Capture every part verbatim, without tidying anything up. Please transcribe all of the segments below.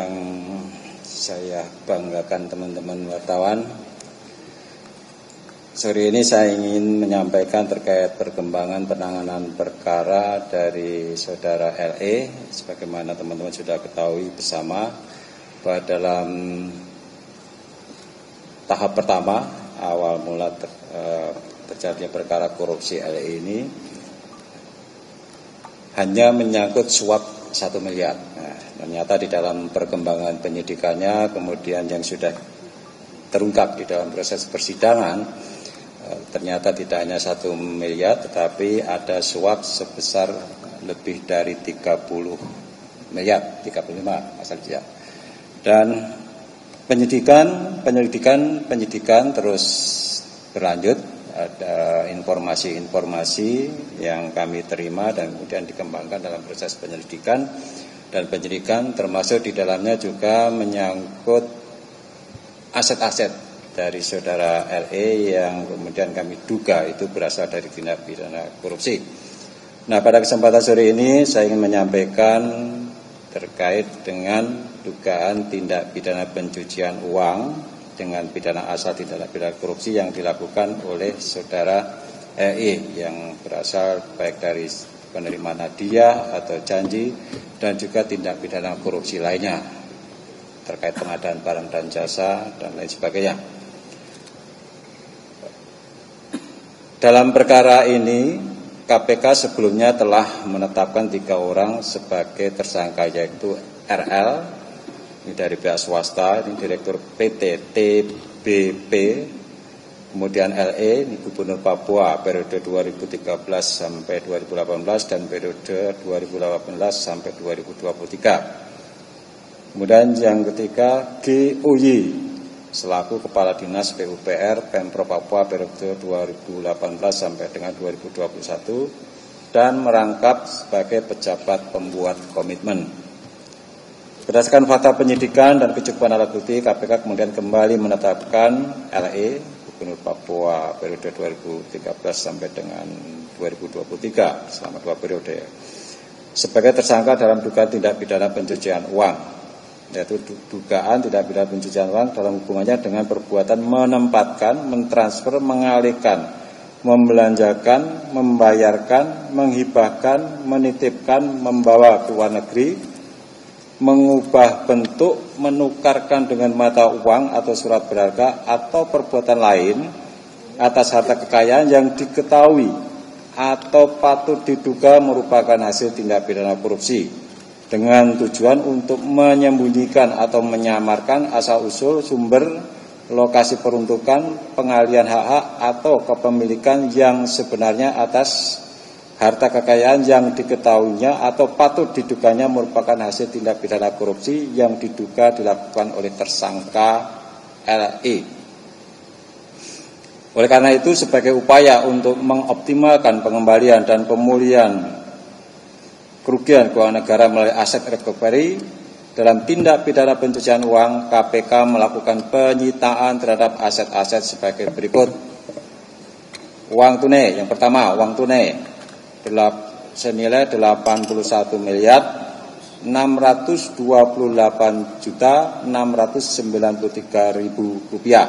yang saya banggakan teman-teman wartawan, sore ini saya ingin menyampaikan terkait perkembangan penanganan perkara dari saudara L E. Sebagaimana teman-teman sudah ketahui bersama bahwa dalam tahap pertama awal mula ter, eh, terjadinya perkara korupsi L E ini hanya menyangkut suap satu miliar. Nah, ternyata di dalam perkembangan penyidikannya, kemudian yang sudah terungkap di dalam proses persidangan, ternyata tidak hanya satu miliar, tetapi ada suap sebesar lebih dari tiga puluh miliar, tiga puluh lima asal ya. Dan penyidikan, penyelidikan, penyidikan terus berlanjut. Ada informasi-informasi yang kami terima dan kemudian dikembangkan dalam proses penyelidikan dan penyidikan, termasuk di dalamnya juga menyangkut aset-aset dari saudara L E yang kemudian kami duga itu berasal dari tindak pidana korupsi. Nah, pada kesempatan sore ini saya ingin menyampaikan terkait dengan dugaan tindak pidana pencucian uang dengan pidana asal tindak pidana korupsi yang dilakukan oleh saudara L E yang berasal baik dari penerimaan hadiah atau janji dan juga tindak pidana korupsi lainnya terkait pengadaan barang dan jasa dan lain sebagainya. Dalam perkara ini K P K sebelumnya telah menetapkan tiga orang sebagai tersangka, yaitu R L, ini dari pihak swasta, ini Direktur P T T B P, kemudian L E, ini Gubernur Papua periode dua ribu tiga belas sampai dua ribu delapan belas dan periode dua ribu delapan belas sampai dua ribu dua puluh tiga. Kemudian yang ketiga G U Y selaku Kepala Dinas P U P R Pemprov Papua periode dua ribu delapan belas sampai dengan dua ribu dua puluh satu dan merangkap sebagai pejabat pembuat komitmen. Berdasarkan fakta penyidikan dan kecukupan alat bukti, K P K kemudian kembali menetapkan L E, Gubernur Papua periode dua ribu tiga belas sampai dengan dua ribu dua puluh tiga, selama dua periode, sebagai tersangka dalam dugaan tindak pidana pencucian uang, yaitu dugaan tindak pidana pencucian uang dalam hubungannya dengan perbuatan menempatkan, mentransfer, mengalihkan, membelanjakan, membayarkan, menghibahkan, menitipkan, membawa ke luar negeri, mengubah bentuk, menukarkan dengan mata uang atau surat berharga atau perbuatan lain atas harta kekayaan yang diketahui atau patut diduga merupakan hasil tindak pidana korupsi dengan tujuan untuk menyembunyikan atau menyamarkan asal-usul, sumber, lokasi peruntukan, pengalihan hak-hak atau kepemilikan yang sebenarnya atas harta kekayaan yang diketahuinya atau patut diduganya merupakan hasil tindak pidana korupsi yang diduga dilakukan oleh tersangka L E. Oleh karena itu, sebagai upaya untuk mengoptimalkan pengembalian dan pemulihan kerugian keuangan negara melalui aset recovery dalam tindak pidana pencucian uang, K P K melakukan penyitaan terhadap aset-aset sebagai berikut. Uang tunai, yang pertama uang tunai senilai delapan puluh satu miliar enam ratus dua puluh delapan juta enam ratus sembilan puluh tiga ribu rupiah.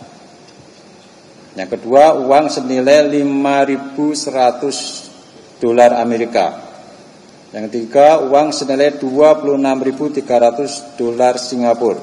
Yang kedua, uang senilai lima ribu seratus dolar Amerika. Yang ketiga, uang senilai dua puluh enam ribu tiga ratus dolar Singapura.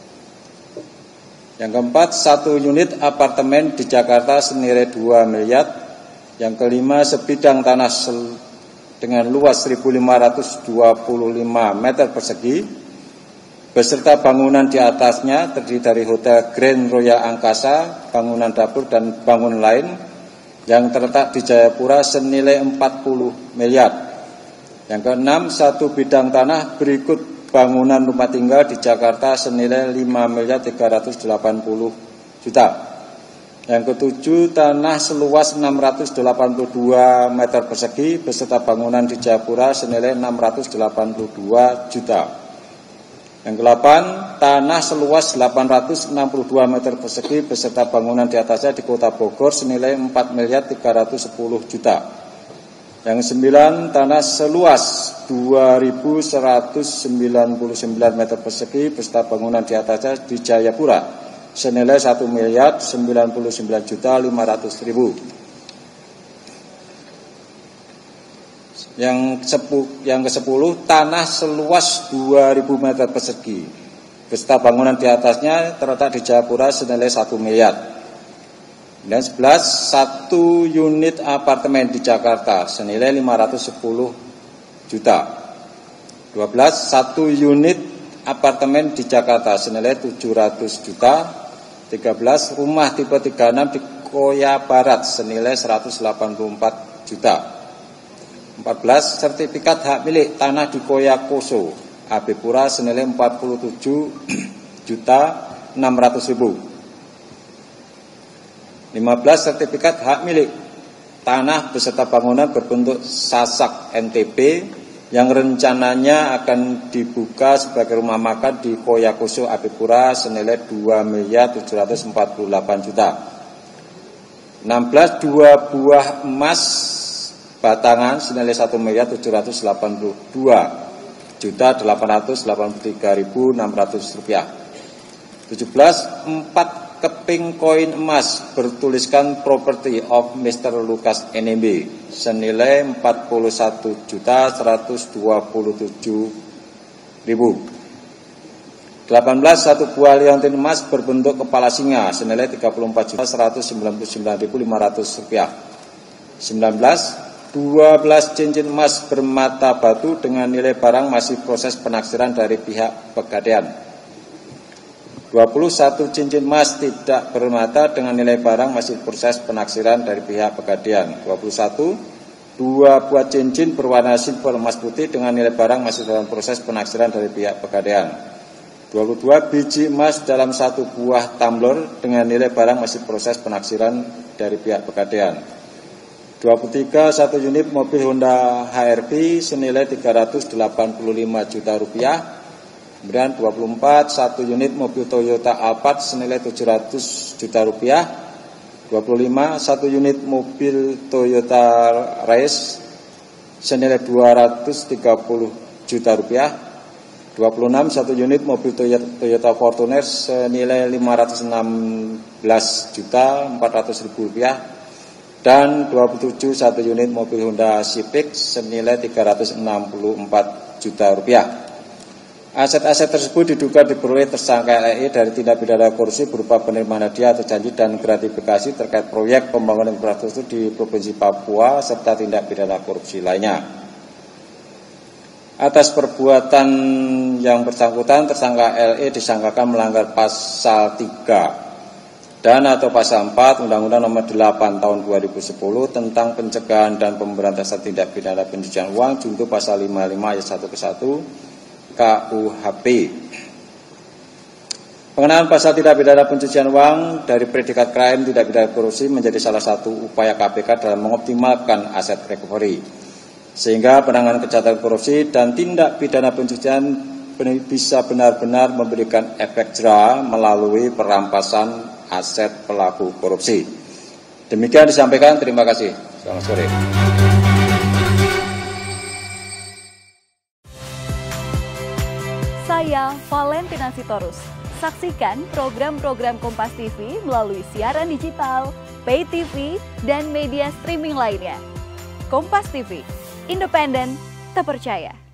Yang keempat, satu unit apartemen di Jakarta senilai dua miliar. Yang kelima, sebidang tanah dengan luas seribu lima ratus dua puluh lima meter persegi beserta bangunan di atasnya terdiri dari Hotel Grand Royal Angkasa, bangunan dapur dan bangunan lain yang terletak di Jayapura senilai empat puluh miliar. Yang keenam, satu bidang tanah berikut bangunan rumah tinggal di Jakarta senilai lima miliar tiga ratus delapan puluh juta. Yang ketujuh, tanah seluas enam ratus delapan puluh dua meter persegi beserta bangunan di Jayapura senilai enam ratus delapan puluh dua juta. Yang kedelapan, tanah seluas delapan ratus enam puluh dua meter persegi beserta bangunan di atasnya di Kota Bogor senilai empat miliar tiga ratus sepuluh juta. Yang sembilan, tanah seluas dua ribu seratus sembilan puluh sembilan meter persegi beserta bangunan di atasnya di Jayapura senilai satu miliar sembilan puluh sembilan juta lima ratus ribu. Yang sepu, yang kesepuluh, tanah seluas dua ribu meter persegi beserta bangunan di atasnya terletak di Jayapura senilai satu miliar. Dan sebelas, satu unit apartemen di Jakarta senilai lima ratus sepuluh juta. dua belas, satu unit apartemen di Jakarta senilai tujuh ratus juta. tiga belas, rumah tipe tiga puluh enam di Koya Barat senilai seratus delapan puluh empat juta. empat belas, sertifikat hak milik tanah di Koya Koso A B Pura senilai empat puluh tujuh juta enam ratus ribu. lima belas, sertifikat hak milik tanah beserta bangunan berbentuk sasak N T P yang rencananya akan dibuka sebagai rumah makan di Koya Koso A B Pura senilai dua miliar tujuh ratus empat puluh delapan juta. enam belas, dua buah emas batangan senilai satu miliar tujuh ratus delapan puluh dua juta delapan ratus delapan puluh tiga ribu enam ratus rupiah. tujuh belas, empat keping koin emas bertuliskan property of Mister Lukas N M B senilai empat puluh satu juta seratus dua puluh tujuh ribu. delapan belas, satu buah liontin emas berbentuk kepala singa senilai tiga puluh empat juta seratus sembilan puluh sembilan ribu lima ratus rupiah. sembilan belas, dua belas cincin emas bermata batu dengan nilai barang masih proses penaksiran dari pihak Pegadaian. dua puluh satu, cincin emas tidak bermata dengan nilai barang masih proses penaksiran dari pihak Pegadaian. dua puluh satu, dua buah cincin berwarna silver emas putih dengan nilai barang masih dalam proses penaksiran dari pihak Pegadaian. dua puluh dua, biji emas dalam satu buah tumbler dengan nilai barang masih proses penaksiran dari pihak Pegadaian. dua puluh tiga, satu unit mobil Honda H R V senilai tiga ratus delapan puluh lima juta rupiah. Kemudian dua puluh empat, satu unit mobil Toyota Alphard senilai tujuh ratus juta rupiah. dua puluh lima, satu unit mobil Toyota Race senilai dua ratus tiga puluh juta rupiah. dua puluh enam, satu unit mobil Toyota Fortuner senilai lima ratus enam belas juta empat ratus ribu rupiah. Dan dua puluh tujuh, satu unit mobil Honda Civic senilai tiga ratus enam puluh empat juta rupiah. Aset-aset tersebut diduga diperoleh tersangka L E dari tindak pidana korupsi berupa penerimaan hadiah atau janji dan gratifikasi terkait proyek pembangunan infrastruktur di Provinsi Papua serta tindak pidana korupsi lainnya. Atas perbuatan yang bersangkutan, tersangka L E disangkakan melanggar pasal tiga dan atau pasal empat Undang-Undang Nomor delapan Tahun dua ribu sepuluh tentang pencegahan dan pemberantasan tindak pidana pencucian uang junto pasal lima puluh lima ayat satu ke satu K U H P. Pengenaan pasal tindak pidana pencucian uang dari predikat crime tindak pidana korupsi menjadi salah satu upaya K P K dalam mengoptimalkan aset recovery, sehingga penanganan kejahatan korupsi dan tindak pidana pencucian bisa benar-benar memberikan efek jera melalui perampasan aset pelaku korupsi. Demikian disampaikan, terima kasih. Selamat sore. Saya Valentina Sitorus. Saksikan program-program Kompas T V melalui siaran digital, pay T V, dan media streaming lainnya. Kompas T V, independen, terpercaya.